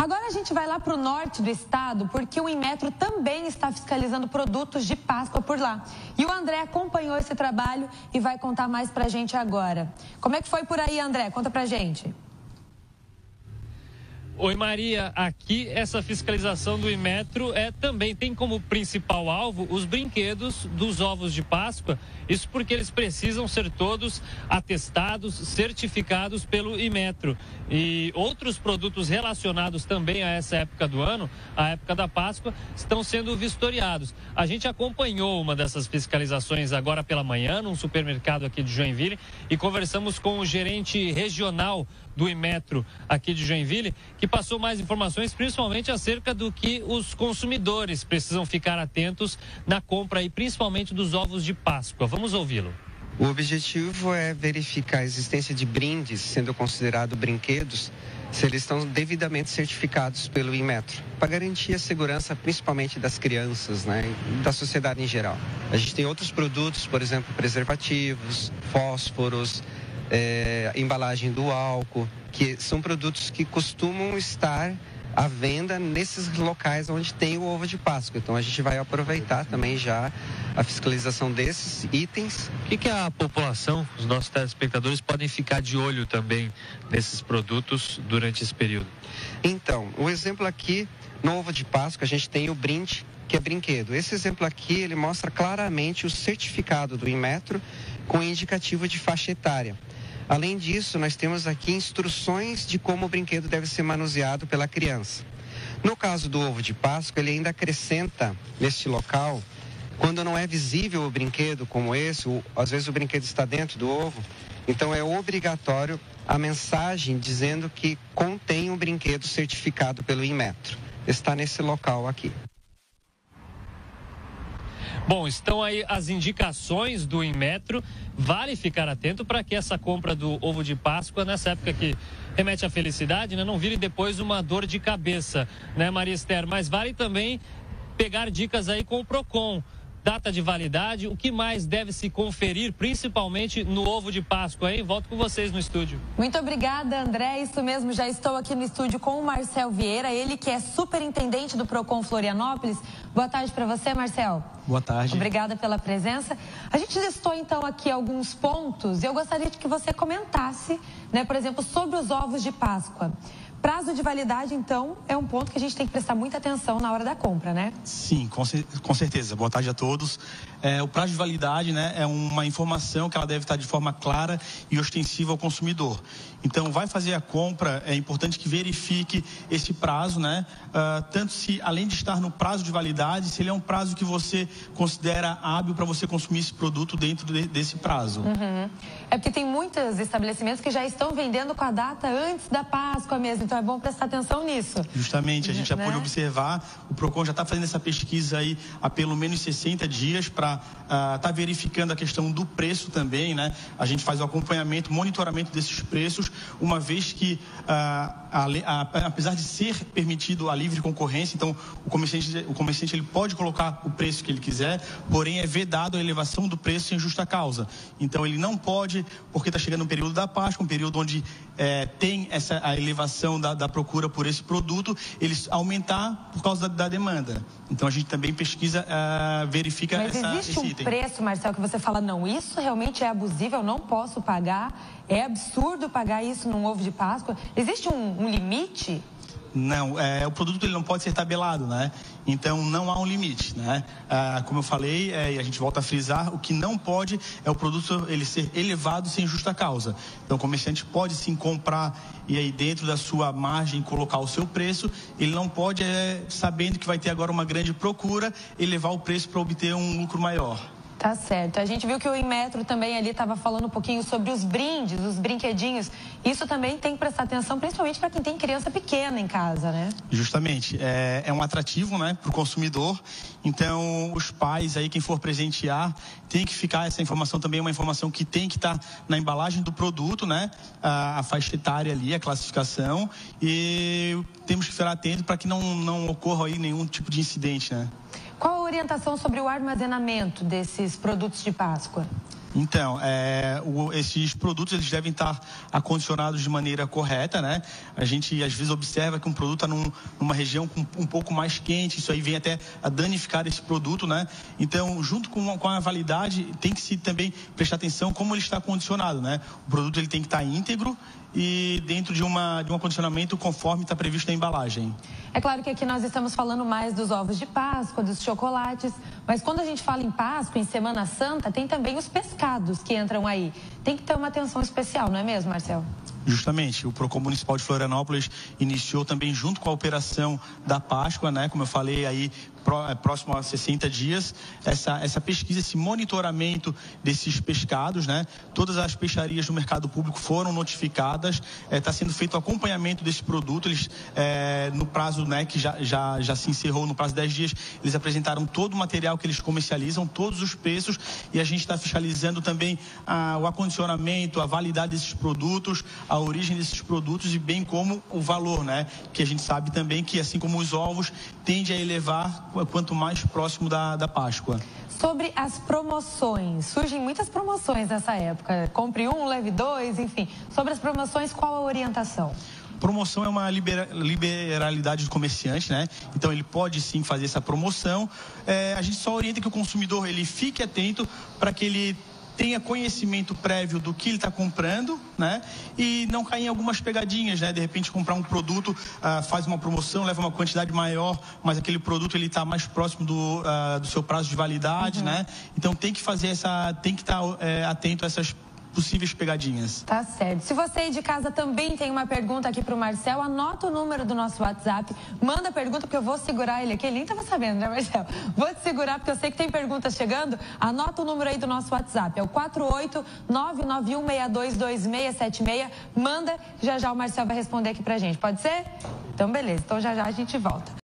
Agora a gente vai lá para o norte do estado, porque o Inmetro também está fiscalizando produtos de Páscoa por lá. E o André acompanhou esse trabalho e vai contar mais para a gente agora. Como é que foi por aí, André? Conta para a gente. Oi, Maria. Aqui essa fiscalização do Inmetro também tem como principal alvo os brinquedos dos ovos de Páscoa. Isso porque eles precisam ser todos atestados, certificados pelo Inmetro. E outros produtos relacionados também a essa época do ano, a época da Páscoa, estão sendo vistoriados. A gente acompanhou uma dessas fiscalizações agora pela manhã, num supermercado aqui de Joinville, e conversamos com o gerente regional do Inmetro aqui de Joinville, que passou mais informações, principalmente acerca do que os consumidores precisam ficar atentos na compra e principalmente dos ovos de Páscoa. Vamos ouvi-lo. O objetivo é verificar a existência de brindes, sendo considerados brinquedos, se eles estão devidamente certificados pelo Inmetro, para garantir a segurança principalmente das crianças, né, e da sociedade em geral. A gente tem outros produtos, por exemplo, preservativos, fósforos, embalagem do álcool, que são produtos que costumam estar à venda nesses locais onde tem o ovo de Páscoa. Então a gente vai aproveitar também já a fiscalização desses itens. O que a população, os nossos telespectadores, podem ficar de olho também nesses produtos durante esse período? Então, o exemplo aqui, no ovo de Páscoa, a gente tem o brinde, que é brinquedo. Esse exemplo aqui, ele mostra claramente o certificado do Inmetro com indicativo de faixa etária. Além disso, nós temos aqui instruções de como o brinquedo deve ser manuseado pela criança. No caso do ovo de Páscoa, ele ainda acrescenta neste local, quando não é visível o brinquedo como esse, às vezes o brinquedo está dentro do ovo, então é obrigatório a mensagem dizendo que contém um brinquedo certificado pelo Inmetro. Está nesse local aqui. Bom, estão aí as indicações do Inmetro. Vale ficar atento para que essa compra do ovo de Páscoa, nessa época que remete à felicidade, né, não vire depois uma dor de cabeça, né, Maria Esther? Mas vale também pegar dicas aí com o Procon. Data de validade, o que mais deve se conferir, principalmente no ovo de Páscoa, hein? Volto com vocês no estúdio. Muito obrigada, André. Isso mesmo, já estou aqui no estúdio com o Marcel Vieira, ele que é superintendente do Procon Florianópolis. Boa tarde para você, Marcel. Boa tarde. Obrigada pela presença. A gente listou, então, aqui alguns pontos e eu gostaria de que você comentasse, né, por exemplo, sobre os ovos de Páscoa. Prazo de validade, então, é um ponto que a gente tem que prestar muita atenção na hora da compra, né? Sim, com certeza. Boa tarde a todos. O prazo de validade, né, é uma informação que ela deve estar de forma clara e ostensiva ao consumidor. Então, vai fazer a compra, é importante que verifique esse prazo, né? Tanto se, além de estar no prazo de validade, se ele é um prazo que você considera hábil para você consumir esse produto dentro desse prazo. Uhum. É porque tem muitos estabelecimentos que já estão vendendo com a data antes da Páscoa mesmo, então é bom prestar atenção nisso. Justamente, a gente já pode observar, o Procon já está fazendo essa pesquisa aí há pelo menos 60 dias para estar verificando a questão do preço também, né? A gente faz o acompanhamento, monitoramento desses preços, uma vez que, apesar de ser permitido a livre concorrência, então o comerciante ele pode colocar o preço que ele quiser, porém é vedado a elevação do preço sem justa causa. Então ele não pode, porque está chegando um período da Páscoa, um período onde tem a elevação da procura por esse produto, eles aumentar por causa da demanda. Então a gente também pesquisa, verifica esse item. Mas existe um preço, Marcel, que você fala, não, isso realmente é abusivo, eu não posso pagar, é absurdo pagar isso num ovo de Páscoa? Existe um limite? Não, o produto ele não pode ser tabelado, né? Então não há um limite, né? Como eu falei, e a gente volta a frisar, o que não pode é o produto ele ser elevado sem justa causa. Então o comerciante pode sim comprar e aí dentro da sua margem colocar o seu preço, ele não pode, sabendo que vai ter agora uma grande procura, elevar o preço para obter um lucro maior. Tá certo. A gente viu que o Inmetro também ali estava falando um pouquinho sobre os brindes, os brinquedinhos. Isso também tem que prestar atenção, principalmente para quem tem criança pequena em casa, né? Justamente. É um atrativo, né, para o consumidor. Então, os pais aí, quem for presentear, tem que ficar, essa informação também é uma informação que tem que estar na embalagem do produto, né? A faixa etária ali, a classificação. E temos que ficar atento para que não ocorra aí nenhum tipo de incidente, né? Qual a orientação sobre o armazenamento desses produtos de Páscoa? Então, esses produtos eles devem estar acondicionados de maneira correta, né? A gente às vezes observa que um produto está numa região um pouco mais quente, isso aí vem até a danificar esse produto, né? Então, junto com a validade, tem que se também prestar atenção como ele está acondicionado, né? O produto ele tem que estar íntegro e dentro de um acondicionamento conforme está previsto na embalagem. É claro que aqui nós estamos falando mais dos ovos de Páscoa, dos chocolates, mas quando a gente fala em Páscoa, em Semana Santa, tem também os pescados que entram aí. Tem que ter uma atenção especial, não é mesmo, Marcel? Justamente, o Procon Municipal de Florianópolis iniciou também junto com a operação da Páscoa, né? Como eu falei aí, próximo a 60 dias, essa pesquisa, esse monitoramento desses pescados, né? Todas as peixarias do mercado público foram notificadas, está sendo feito o acompanhamento desse produto, eles, no prazo, né, que já se encerrou, no prazo de 10 dias, eles apresentaram todo o material que eles comercializam, todos os preços, e a gente está fiscalizando também o acondicionamento, a validade desses produtos, a origem desses produtos e bem como o valor, né? Que a gente sabe também que, assim como os ovos, tende a elevar quanto mais próximo da Páscoa. Sobre as promoções, surgem muitas promoções nessa época, compre um, leve dois, enfim. Sobre as promoções, qual a orientação? Promoção é uma liberalidade do comerciante, né? Então ele pode sim fazer essa promoção. A gente só orienta que o consumidor ele fique atento para que ele tenha conhecimento prévio do que ele está comprando, né? E não cair em algumas pegadinhas, né? De repente comprar um produto, faz uma promoção, leva uma quantidade maior, mas aquele produto ele está mais próximo do seu prazo de validade, né? Então tem que estar atento a essas possíveis pegadinhas. Tá certo. Se você aí de casa também tem uma pergunta aqui pro Marcel, anota o número do nosso WhatsApp, manda a pergunta, porque eu vou segurar ele aqui. Ele nem tava sabendo, né, Marcel? Vou te segurar, porque eu sei que tem perguntas chegando. Anota o número aí do nosso WhatsApp, é o 48991622676. Manda, já o Marcel vai responder aqui pra gente. Pode ser? Então, beleza. Então, já a gente volta.